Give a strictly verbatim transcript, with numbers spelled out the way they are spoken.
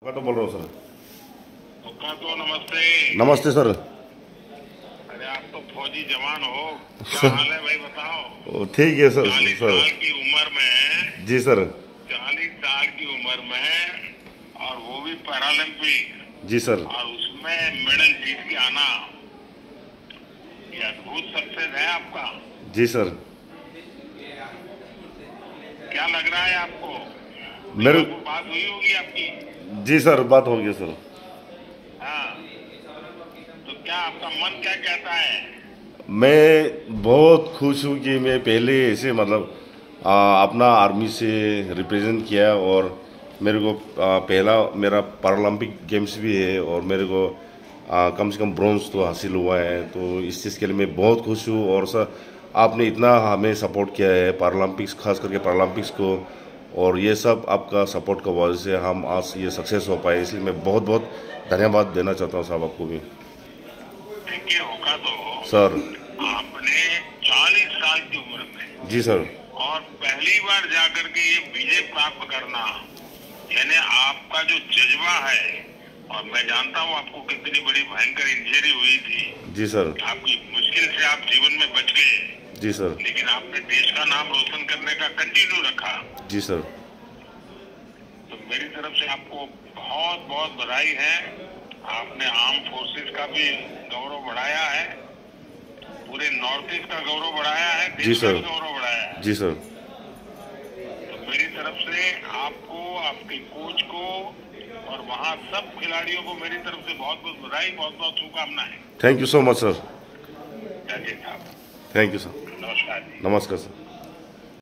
मैं तो बोल रहा हूँ सर। तो नमस्ते। नमस्ते सर। अरे आप तो फौजी जवान हो, क्या हाल है भाई बताओ। ठीक है सर। चालीस सर साल की उम्र में। जी सर। चालीस साल की उम्र में और वो भी पैरालंपिक। जी सर। और उसमें मेडल जीत के आना, ये अद्भुत सक्सेस है आपका। जी सर। क्या लग रहा है आपको? मेरे को बात हुई होगी आपकी। जी सर, बात हो गई सर। हाँ, तो क्या आपका मन क्या कहता है? मैं बहुत खुश हूँ कि मैं पहले ऐसे मतलब आ, अपना आर्मी से रिप्रेजेंट किया और मेरे को आ, पहला मेरा पैरालंपिक गेम्स भी है और मेरे को आ, कम से कम ब्रॉन्ज तो हासिल हुआ है। तो इस चीज़ के लिए मैं बहुत खुश हूँ। और सर आपने इतना हमें सपोर्ट किया है पैरालंपिक्स, खास करके पैरालंपिक्स को, और ये सब आपका सपोर्ट का वजह से हम आज ये सक्सेस हो पाए। इसलिए मैं बहुत बहुत धन्यवाद देना चाहता हूँ साहब आपको भी। देखिए होगा तो सर। आपने चालीस साल की उम्र में जी सर। और पहली बार जाकर के ये विजय प्राप्त करना, यानी आपका जो जज्बा है, और मैं जानता हूँ आपको कितनी बड़ी भयंकर इंजरी हुई थी। जी सर। आपकी मुश्किल से आप जीवन में बच गए। जी सर। लेकिन आपने देश का नाम रोशन करने का कंटिन्यू रखा। जी सर। तो मेरी तरफ से आपको बहुत बहुत बधाई है। आपने आर्म फोर्सेस का भी गौरव बढ़ाया है, पूरे नॉर्थ ईस्ट का गौरव बढ़ाया है, जी देश का सर। भी गौरव बढ़ाया है। जी सर। तो मेरी तरफ से आपको, आपके कोच को और वहाँ सब खिलाड़ियों को मेरी तरफ से बहुत बहुत बधाई, बहुत बहुत शुभकामनाएं। Thank you so much sir. जय साहब। Thank you sir. नमस्कार। नमस्कार सर।